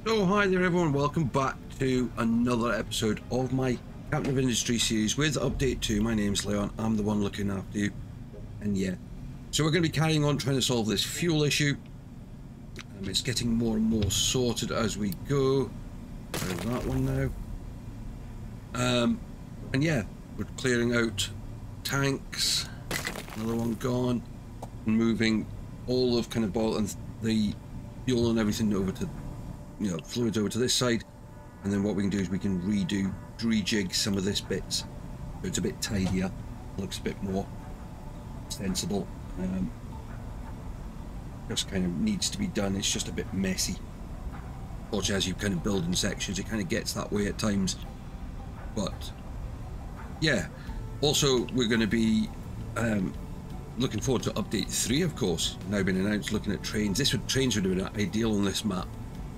So hi there everyone, welcome back to another episode of my Captain of Industry series with Update 2. My name's Leon, I'm the one looking after you, and yeah. So we're going to be carrying on trying to solve this fuel issue. It's getting more and more sorted as we go. There's that one now. And yeah, we're clearing out tanks, another one gone, and moving all of kind of boil and the fuel and everything over to fluids over to this side, and then what we can do is we can rejig some of this bits so it's a bit tidier, looks a bit more sensible. Just kind of needs to be done. It's just a bit messy. Fortunately, as you kind of build in sections, it kind of gets that way at times. But yeah, also we're going to be looking forward to update 3, of course, now been announced. Looking at trains, trains would have been ideal on this map.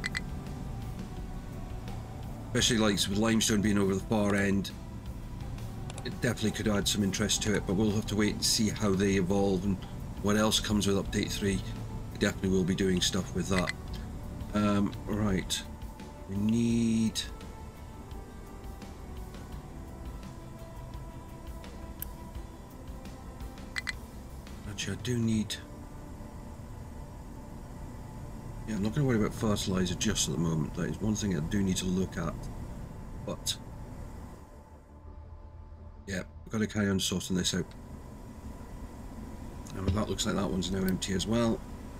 Especially like with limestone being over the far end, it definitely could add some interest to it, but we'll have to wait and see how they evolve and what else comes with update 3. We definitely will be doing stuff with that. Right, we need... Actually, I do need... Yeah, I'm not going to worry about fertilizer just at the moment. That is one thing I do need to look at. But yeah, we've got to carry on sorting this out. And that looks like that one's now empty as well.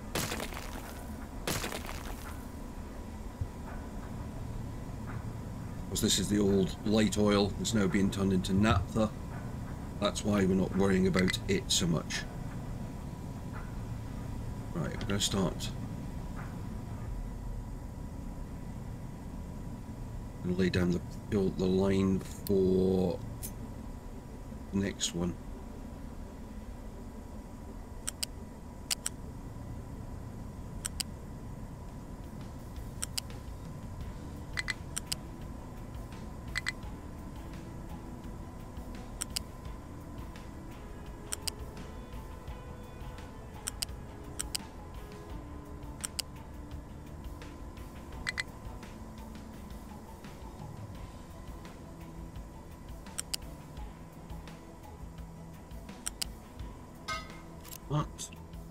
Because this is the old light oil that's now being turned into naphtha. That's why we're not worrying about it so much. Right, we're going to start. And lay down the line for the next one. What?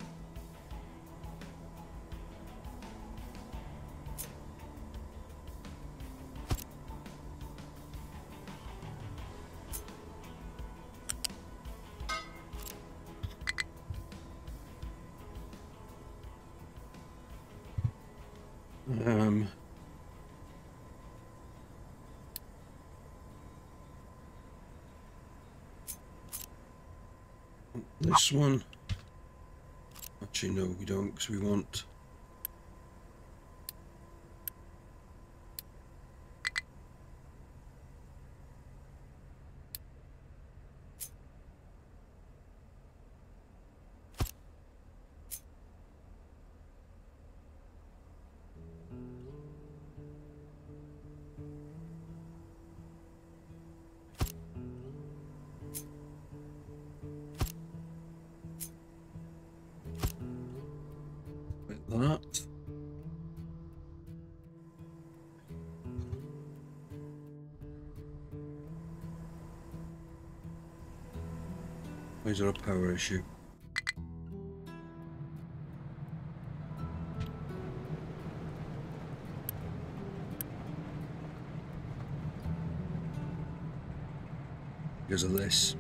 This one. Actually, no, we don't, because we want... that. Why is there a power issue? Because of this.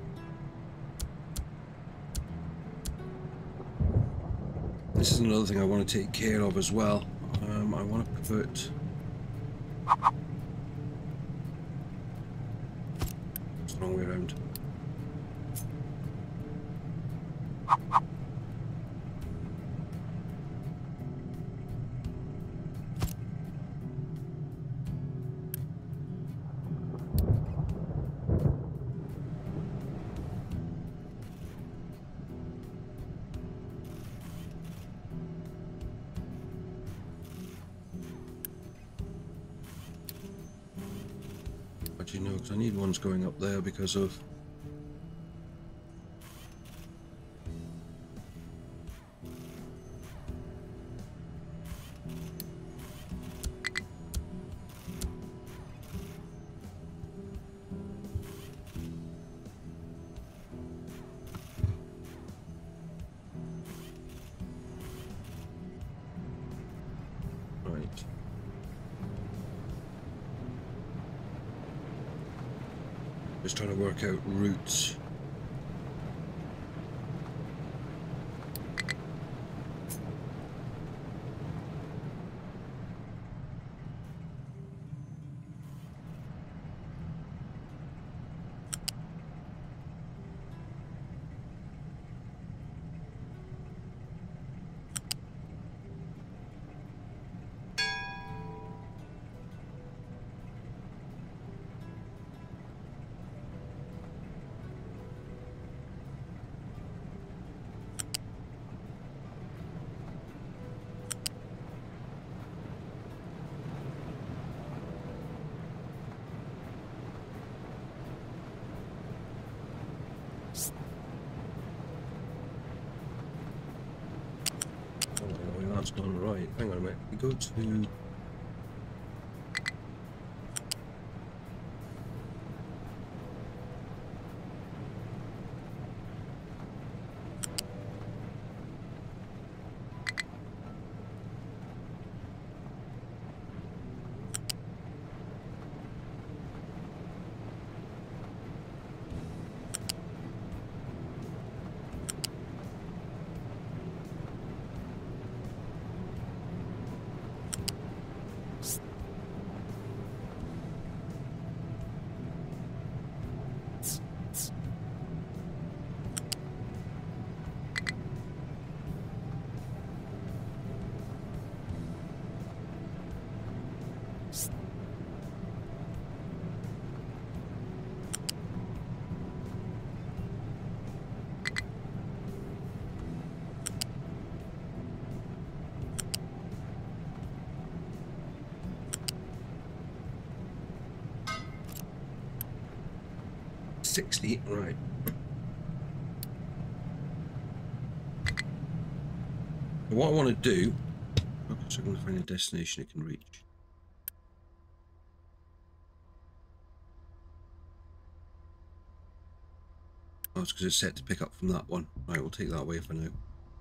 This is another thing I want to take care of as well. I want to put... It's the wrong way around. Actually, no, because I need ones going up there because of... Just trying to work out routes. That's done right. Hang on a minute. We go to '60, right. What I want to do, okay, so I'm going to find a destination it can reach. Oh, it's because it's set to pick up from that one. Right, we'll take that away for now.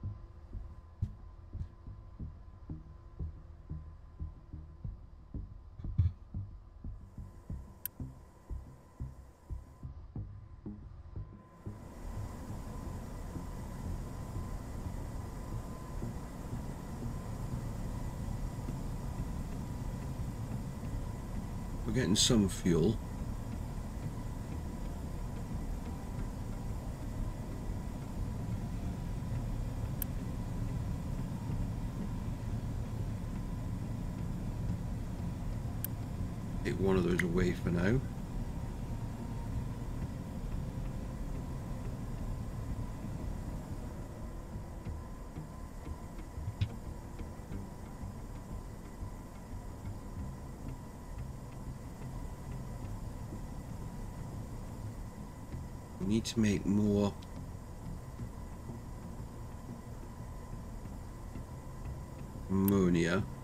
We're getting some fuel. Take one of those away for now. We need to make more ammonia.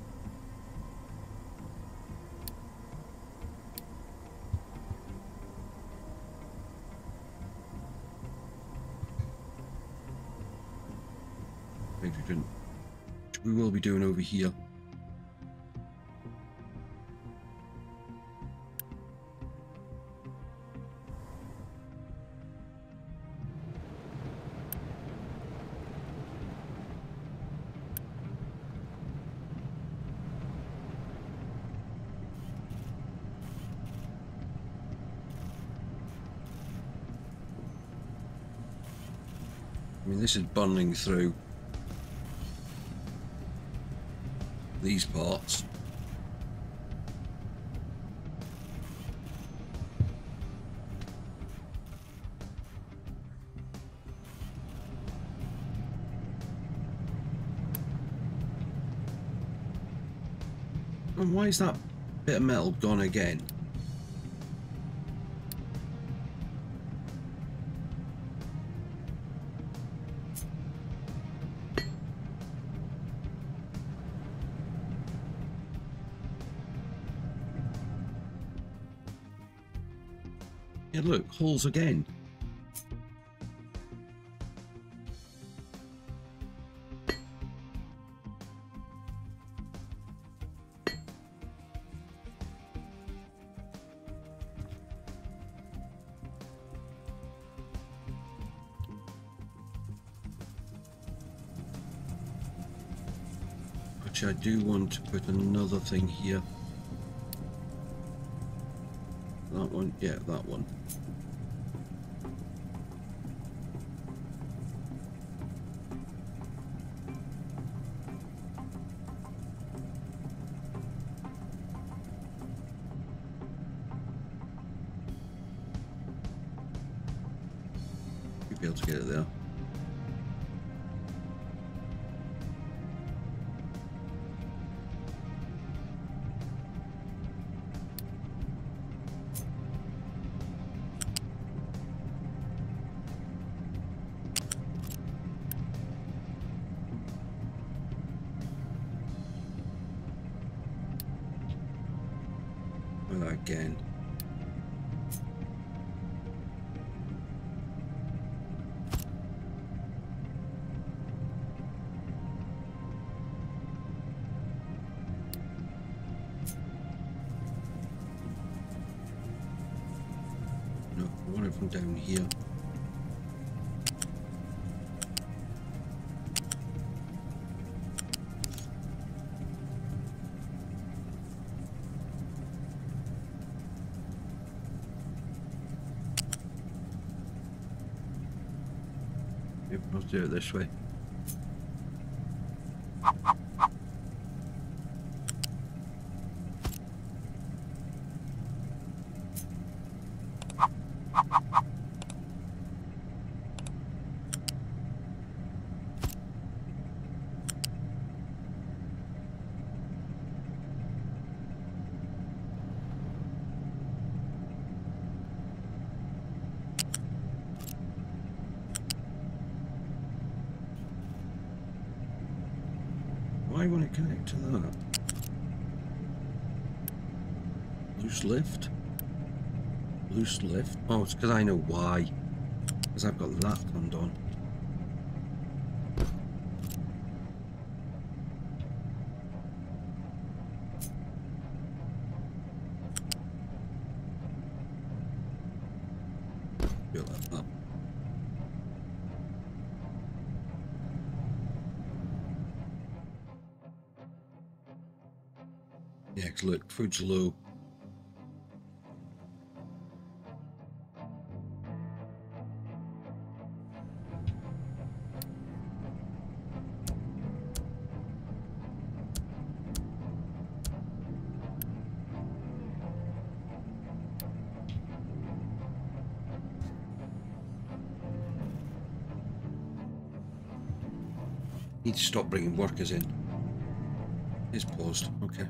Hydrogen, which we will be doing over here. I mean, this is bundling through these parts. And why is that bit of metal gone again? Yeah, look, holes again. Actually, I do want to put another thing here. That one, yeah, that one. You'll be able to get it there. Again. No, I want it from down here. Yep, I'll do it this way. Why won't it connect to that? Loose lift? Loose lift? Oh, it's because I know why. Because I've got that turned on. Do it like that. Yeah, because look, food's low. Need to stop bringing workers in. It's paused. Okay.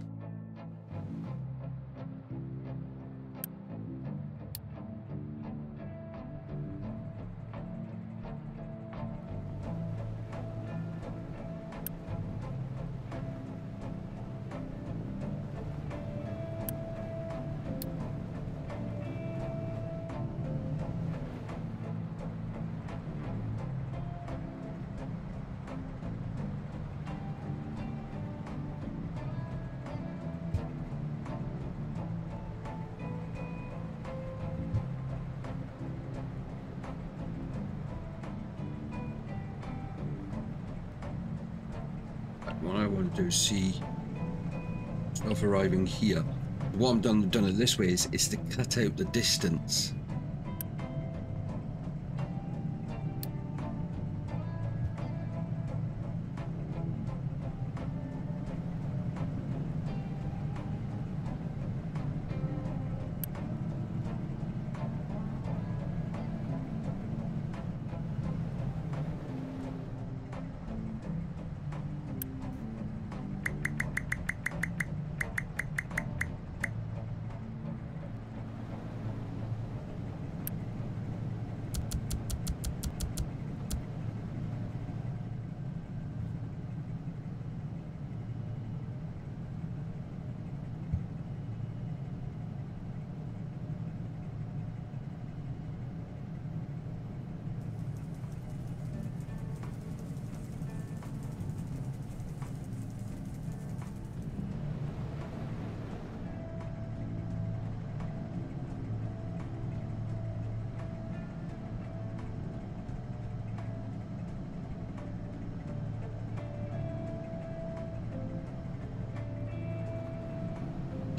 What I want to do is see stuff arriving here. What I'm done it this way is to cut out the distance.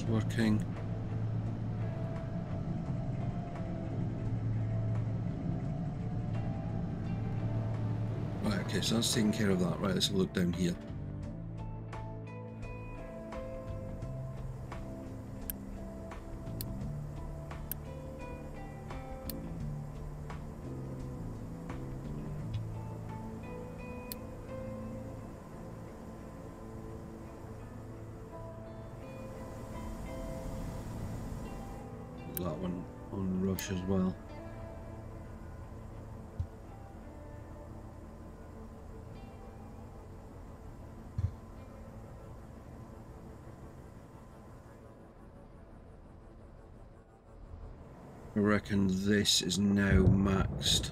working. Right, okay, so that's taking care of that. Right, let's have a look down here. That one on rush as well. I reckon this is now maxed.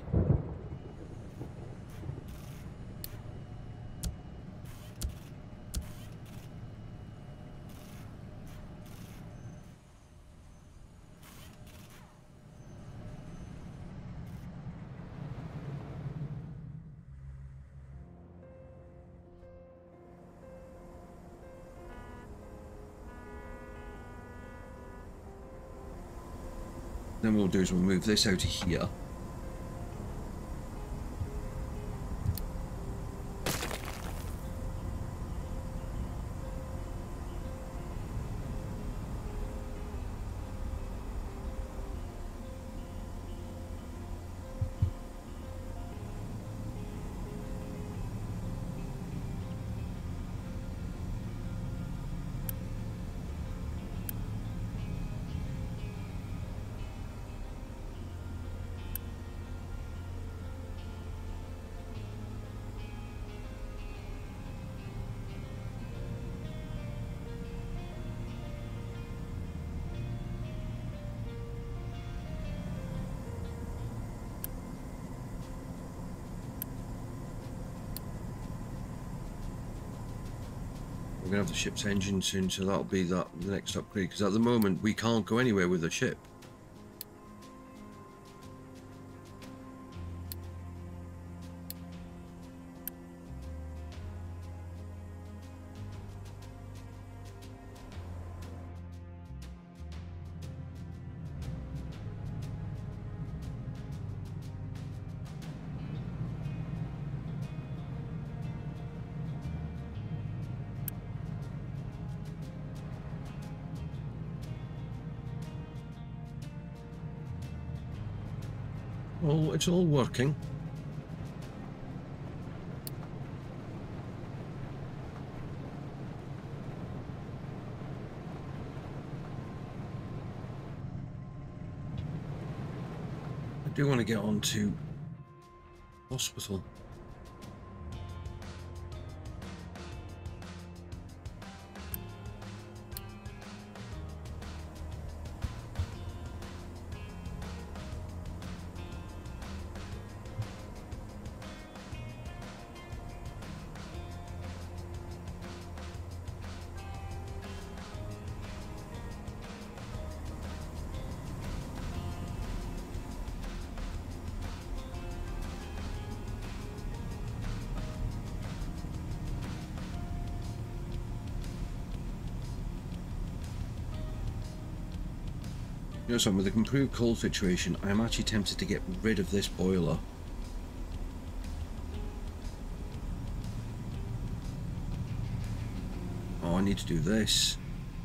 Then what we'll do is we'll move this out of here. We're going to have the ship's engine soon, so that'll be the next upgrade, because at the moment we can't go anywhere with the ship. Well, it's all working. I do want to get on to hospital. You know something, with the improved coal situation, I am actually tempted to get rid of this boiler. Oh, I need to do this.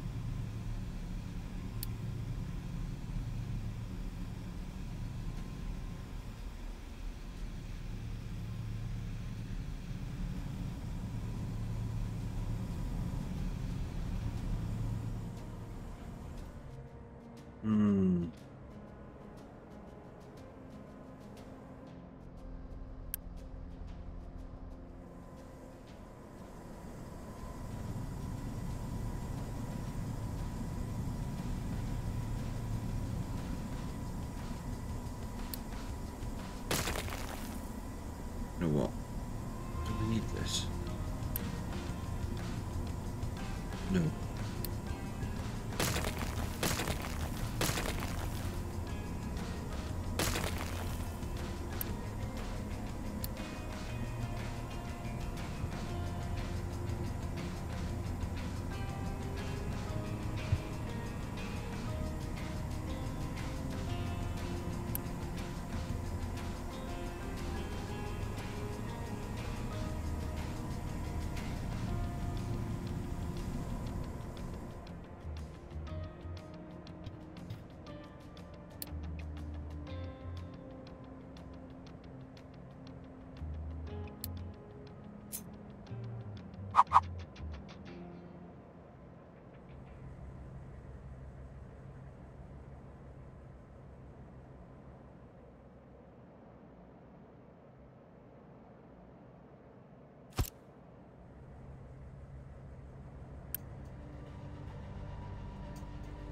You know what? Do we need this? No.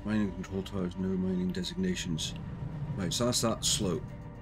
Mining control towers, no mining designations. Right, so that's that slope.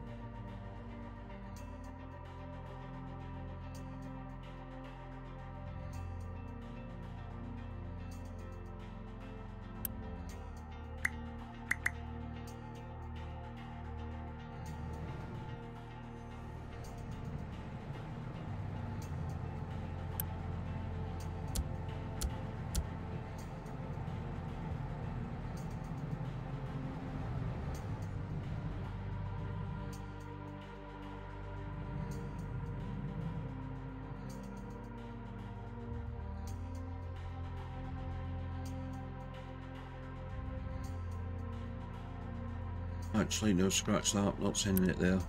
Actually, no, scratch that, not sending it there.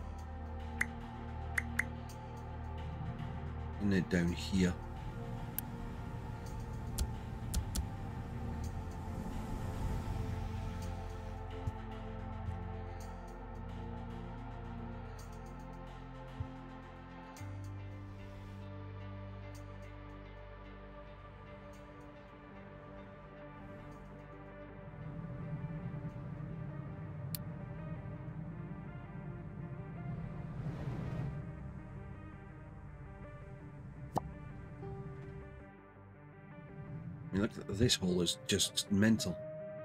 And it down here. I mean, look, this hole is just mental.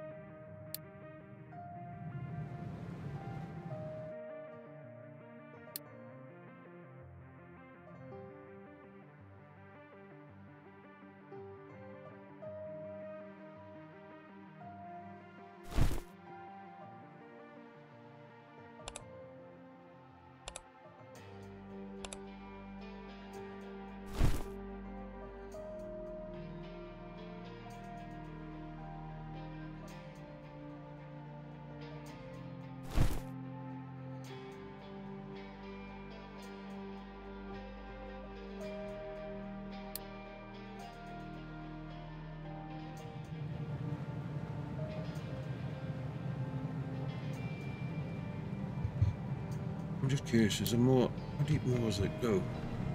I'm just curious, is there more? How deep more does it go?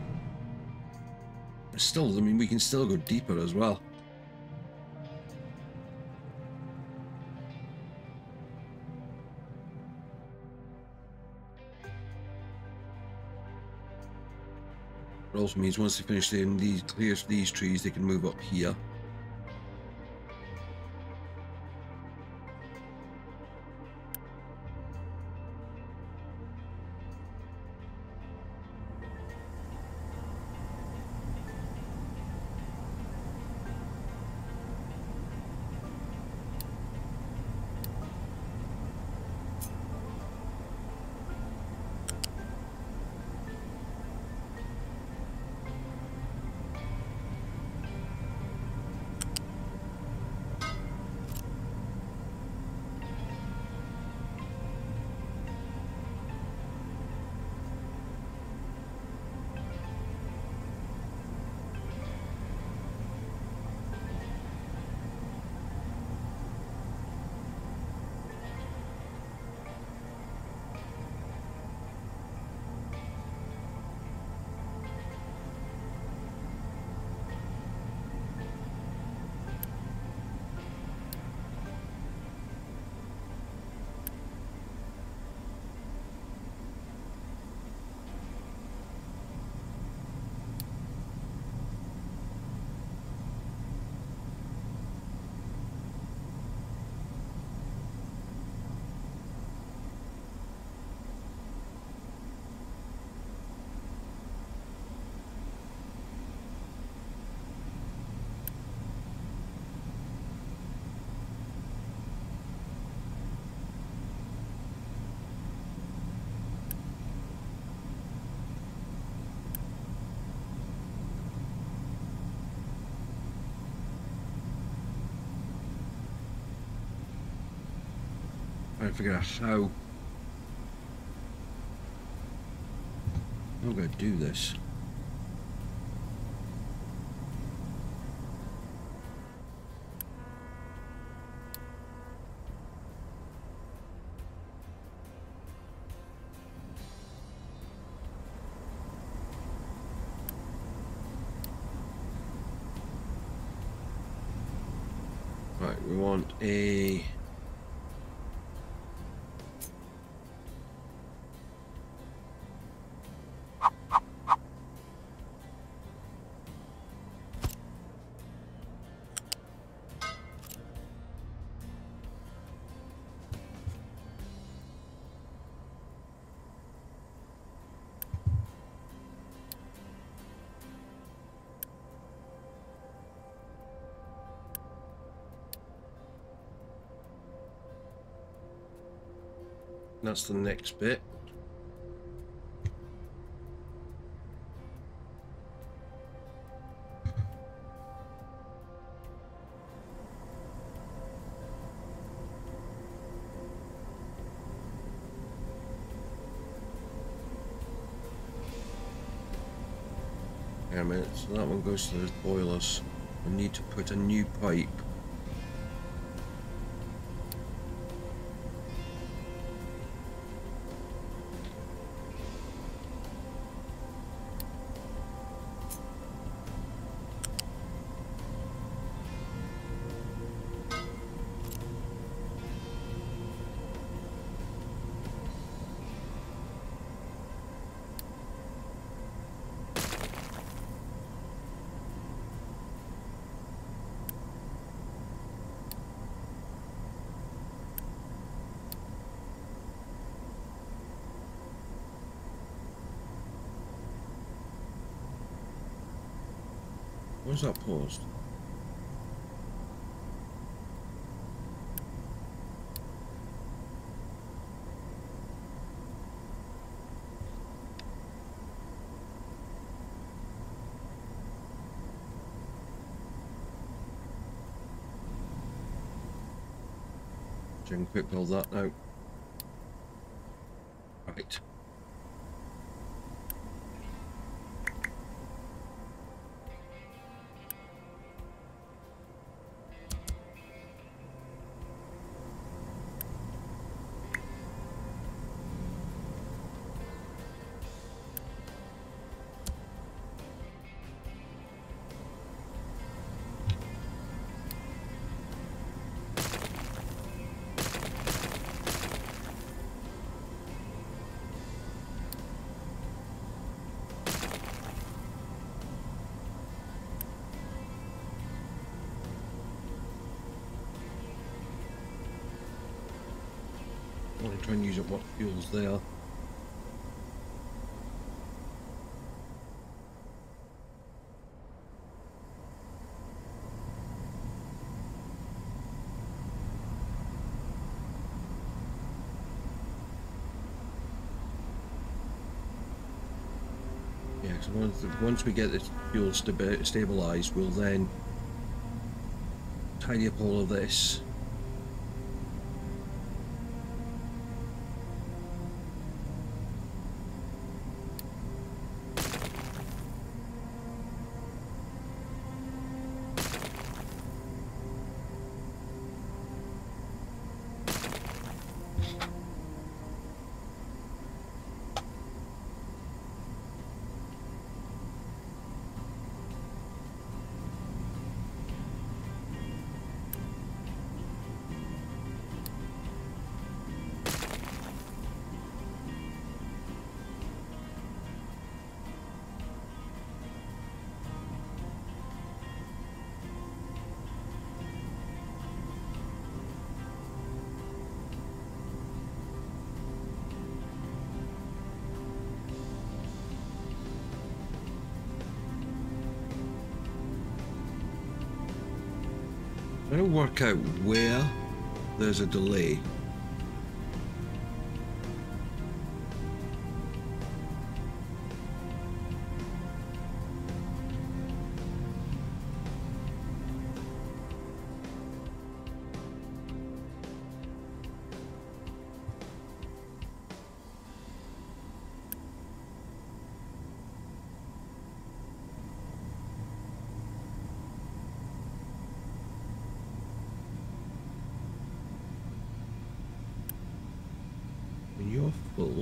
It's still, I mean, we can still go deeper as well. It also means once they finish doing these, clears these trees, they can move up here. Trying to figure out how I'm going to do this. Right, we want a That's the next bit. Hang on a minute, so that one goes to those boilers. We need to put a new pipe. Where's that paused? I can quick build that now. Right. I want to try and use up what fuel's there. Yeah, so once we get this fuel stabilized, we'll then tidy up all of this. Trying to work out where there's a delay. When you're full,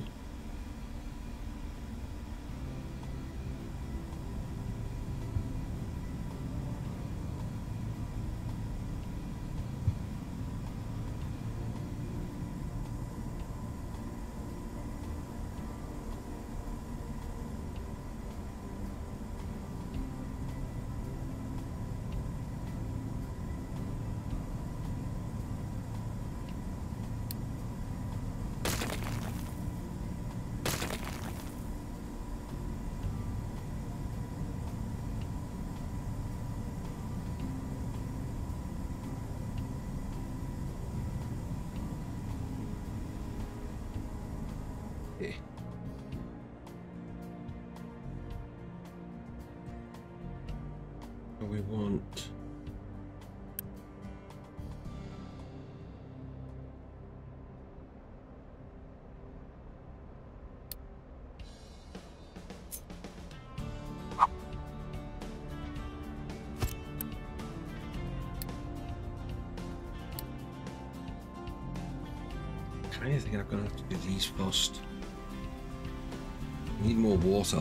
Okay. So we want I think I'm gonna have to do these first. I need more water.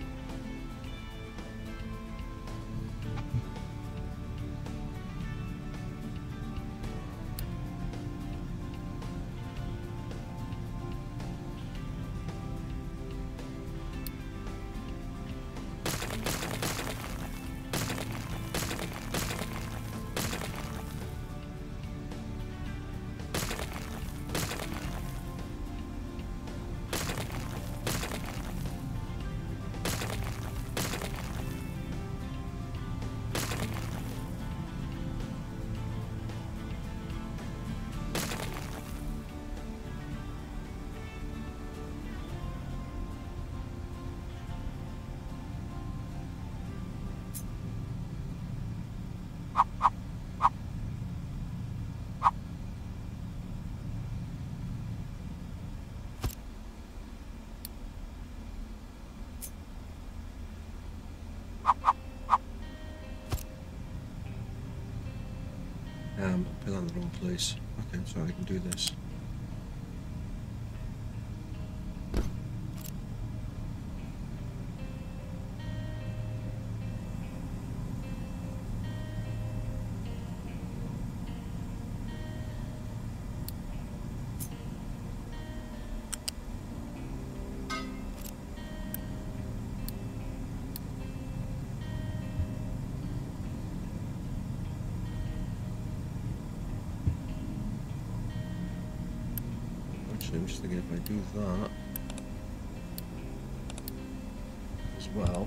Put that in the wrong place. Okay, so I can do this. I'm just thinking if I do that as well.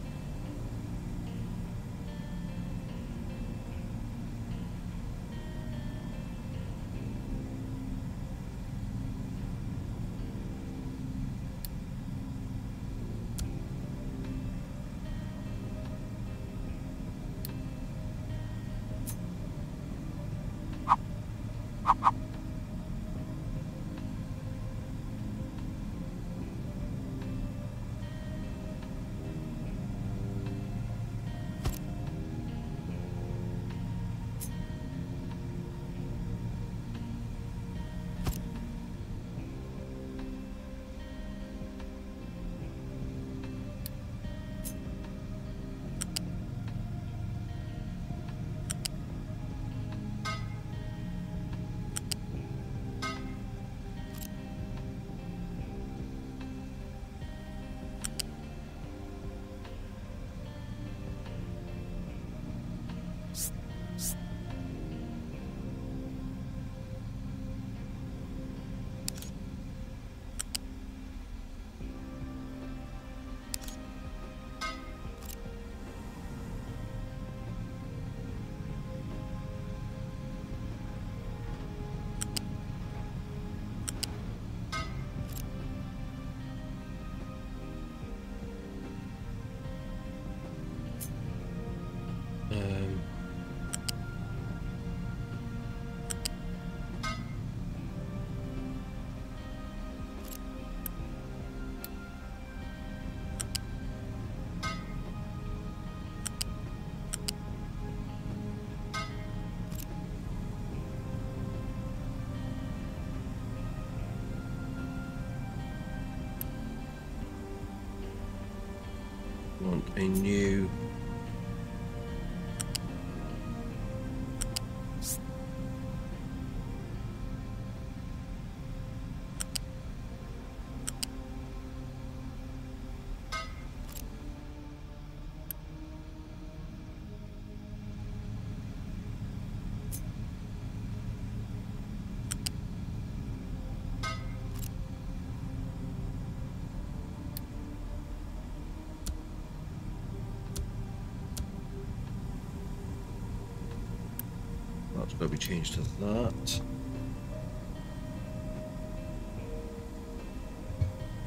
Want a new that's got to be changed to that.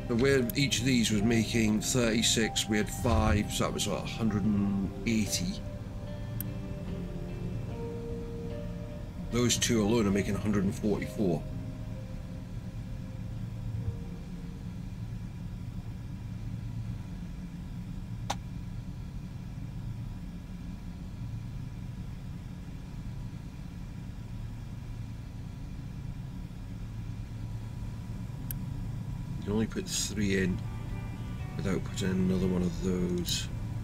So where each of these was making 36, we had 5, so that was what, 180. Those two alone are making 144. You can only put 3 in without putting in another one of those.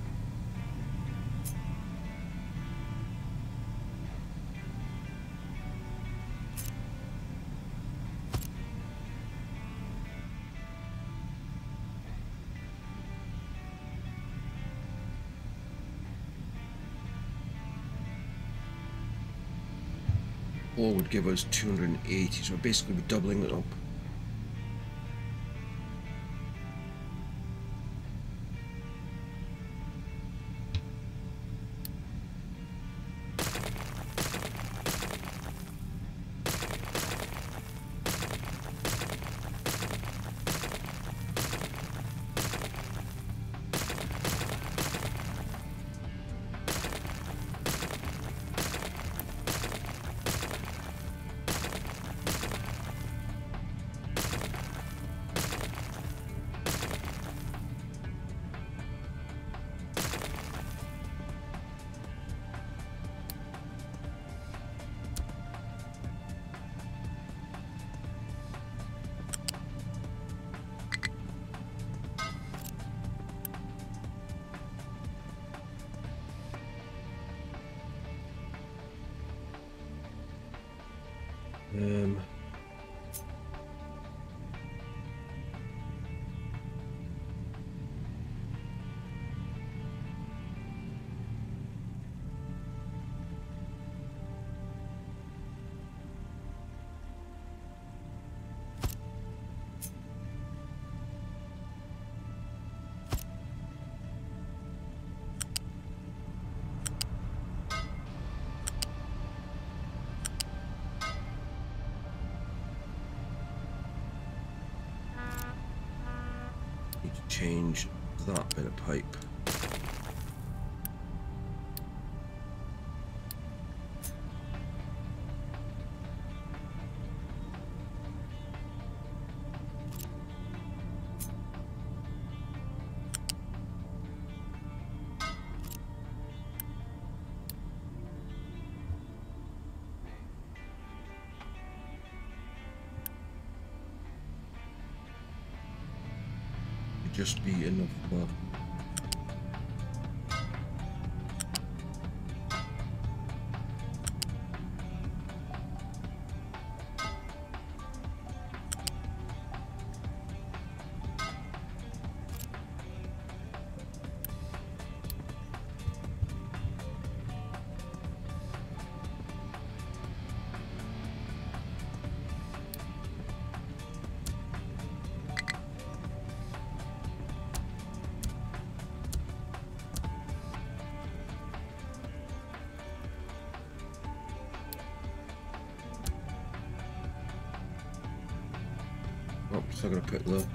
Or would give us 280, so basically we're doubling it up. Need to change that bit of pipe. Just be enough for oh, still gonna put the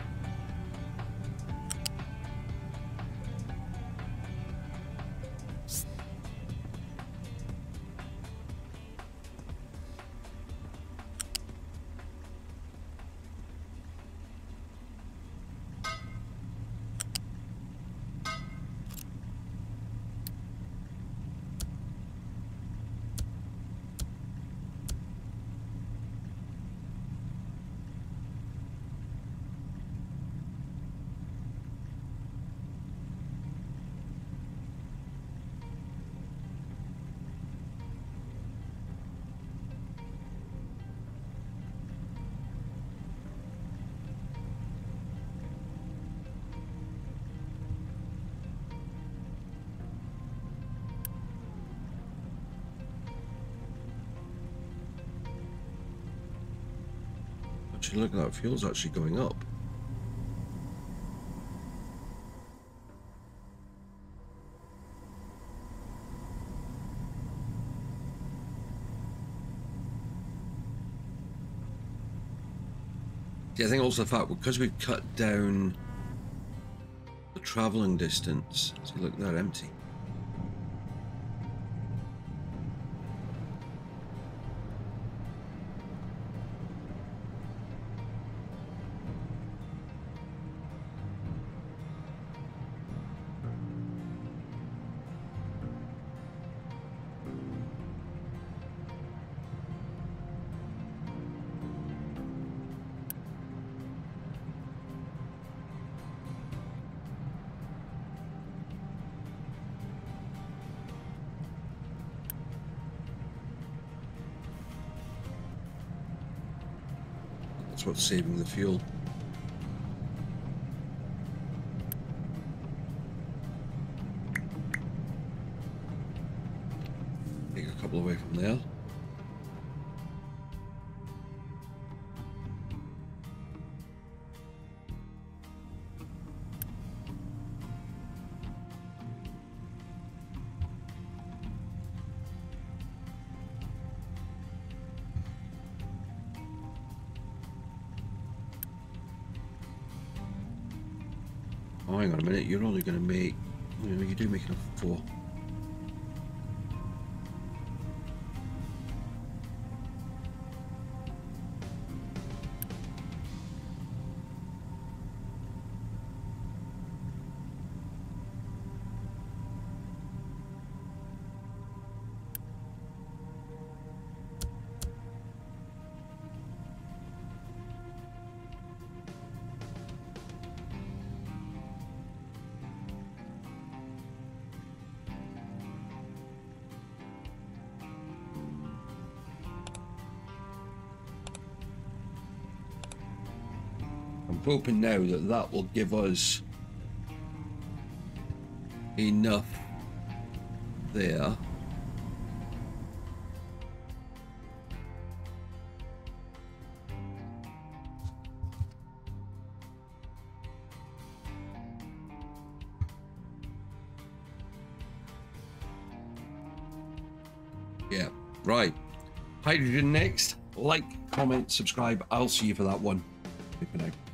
actually look at that, fuel's actually going up. See, I think also the fact because we've cut down the travelling distance. See, look, they're empty. That's what's saving the fuel. Take a couple away from there. Oh, hang on a minute, you're only going to make... You do make enough for 4. I'm hoping now that that will give us enough there. Yeah, right. Hydrogen next. Like, comment, subscribe. I'll see you for that one. Bye for now.